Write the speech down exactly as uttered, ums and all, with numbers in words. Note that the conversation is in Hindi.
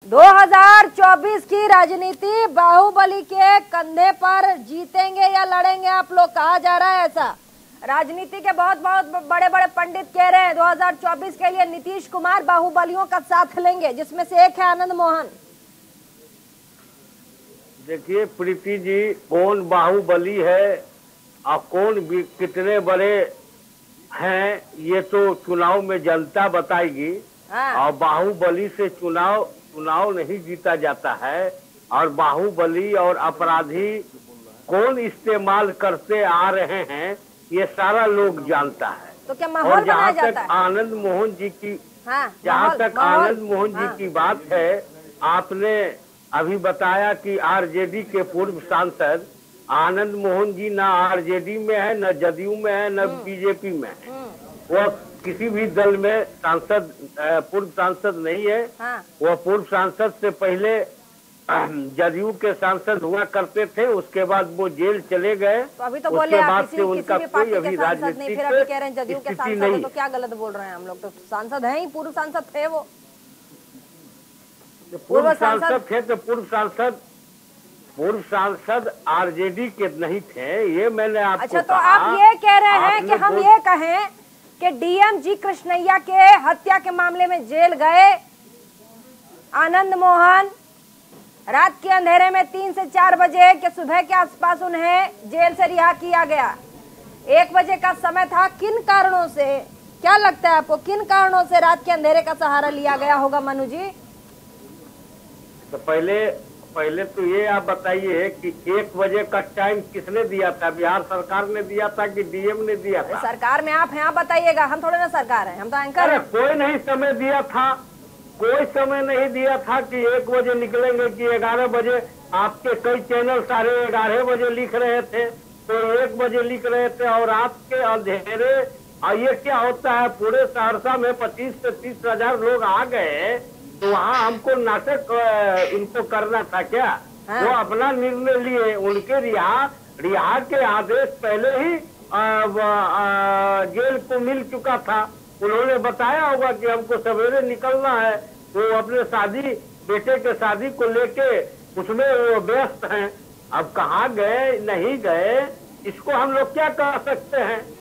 दो हज़ार चौबीस की राजनीति बाहुबली के कंधे पर जीतेंगे या लड़ेंगे आप लोग, कहा जा रहा है ऐसा। राजनीति के बहुत बहुत बड़े बड़े पंडित कह रहे हैं दो हज़ार चौबीस के लिए नीतीश कुमार बाहुबलियों का साथ लेंगे, जिसमें से एक है आनंद मोहन। देखिए प्रीति जी, कौन बाहुबली है और कौन भी कितने बड़े हैं ये तो चुनाव में जनता बताएगी। हाँ। और बाहुबली से चुनाव चुनाव नहीं जीता जाता है। और बाहुबली और अपराधी कौन इस्तेमाल करते आ रहे हैं ये सारा लोग जानता है। तो क्या माहौल बनाया जाता है? जहाँ तक आनंद मोहन जी की हाँ, जहाँ तक आनंद मोहन जी हाँ। की बात है, आपने अभी बताया कि आरजेडी के पूर्व सांसद आनंद मोहन जी न आरजेडी में है, न जदयू में है, न बीजेपी में है। वो किसी भी दल में सांसद पूर्व सांसद नहीं है। हाँ। वह पूर्व सांसद से पहले जदयू के सांसद हुआ करते थे, उसके बाद वो जेल चले गए। तो अभी तो बोले आप किसी, किसी भी पार्टी के सांसद नहीं, फिर अभी कह रहे हैं जदयू के सांसद है, तो क्या गलत बोल रहे हैं हम लोग? तो सांसद हैं ही, पूर्व सांसद थे वो। पूर्व सांसद थे तो पूर्व सांसद पूर्व सांसद आरजेडी के नहीं थे, ये मैंने आपको अच्छा, तो आप ये कह रहे हैं कि हम ये कहें कि डीएम जी कृष्णैया के हत्या के मामले में जेल गए आनंद मोहन, रात के अंधेरे में तीन से चार बजे के सुबह के आसपास उन्हें जेल से रिहा किया गया। एक बजे का समय था। किन कारणों से, क्या लगता है आपको, किन कारणों से रात के अंधेरे का सहारा लिया गया होगा मनु जी? तो पहले पहले तो ये आप बताइए कि एक बजे का टाइम किसने दिया था? बिहार सरकार ने दिया था कि डीएम ने दिया था? सरकार में आप हैं, आप बताइएगा, हम थोड़े ना सरकार हैं, हम तो एंकर हैं। कोई नहीं समय दिया था, कोई समय नहीं दिया था कि एक बजे निकलेंगे कि ग्यारह बजे। आपके कई चैनल सारे ग्यारह बजे लिख रहे थे, तो एक बजे लिख रहे थे। और रात के अंधेरे ये क्या होता है, पूरे सहरसा में पच्चीस से तीस हजार लोग आ गए, तो वहाँ हमको नाटक इनको करना था क्या? हाँ। वो अपना निर्णय लिए, उनके रिहा रिहा के आदेश पहले ही आ, आ, जेल को मिल चुका था। उन्होंने बताया होगा कि हमको सवेरे निकलना है, वो अपने शादी बेटे के शादी को लेके उसमें वो व्यस्त हैं। अब कहाँ गए नहीं गए इसको हम लोग क्या कह सकते हैं?